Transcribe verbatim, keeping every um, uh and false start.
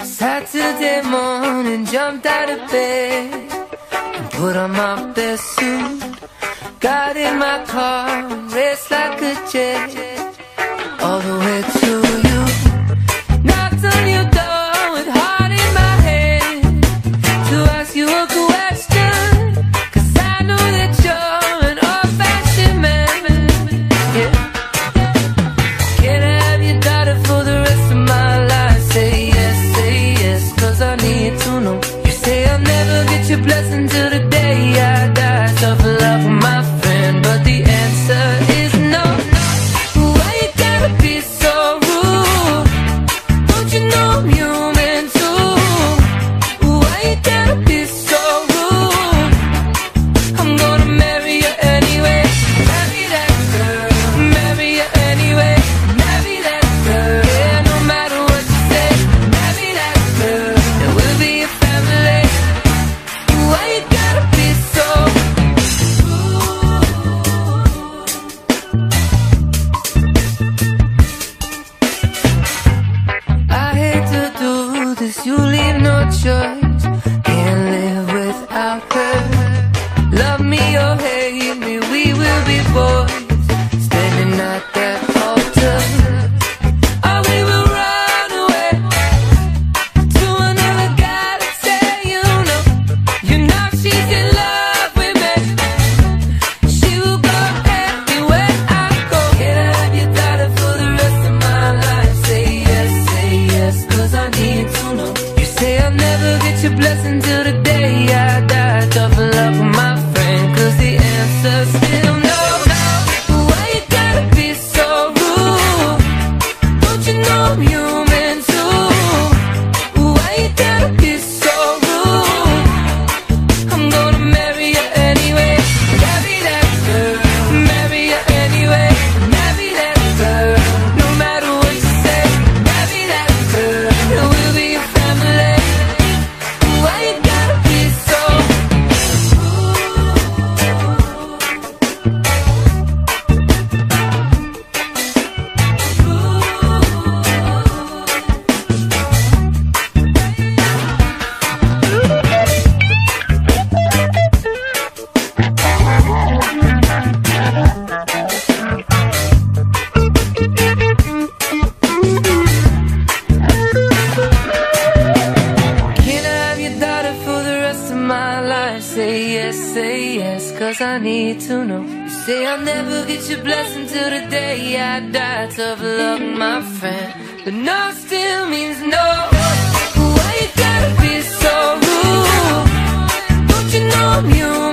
Saturday morning, jumped out of bed and put on my best suit. Got in my car, raced like a jet all the way to you. Knocked on your door with heart in my hand to ask you a question, 'cause I know that you're an old-fashioned man. Yeah. Can I have your daughter for the rest of my life? Say yes, say yes, 'cause I need to know. You say I'll never get your blessing till the day I die. Tough love, my friend, but the answer is no. Why you gotta be so rude? Don't you know I'm human too? Why you gotta be so rude? I'm gonna marry you anyway. Marry that girl, marry you anyway. Marry that girl, yeah, no matter what you say. Marry that girl, and we'll be a family. Why you gotta be so I hate to do this, you leave no choice. Can't live without her. Love me or hate me, we will be boys, standing at that altar. Or we will run away to another guy to say, you know, you know she's in love with me. She will go anywhere I go. Can I have your daughter for the rest of my life? Say yes, say yes, 'cause I need to know. You say I'll never get your blessing till the day I die. Tough love, my friend, 'cause the answer's still no. Why you gotta be so rude? Don't you know I'm human too? Why you gotta be so rude? I'm gonna marry you anyway. Marry that girl, marry you anyway. Marry that girl, no matter what you say. Marry that girl, and we'll be a family. Why you gotta be so Can I have your daughter for the rest of my life? Say yes, say yes, 'cause I need to know. You say I'll never get your blessing till the day I die. Tough love, my friend, but no still means no. Why you gotta be so rude? Don't you know I'm human?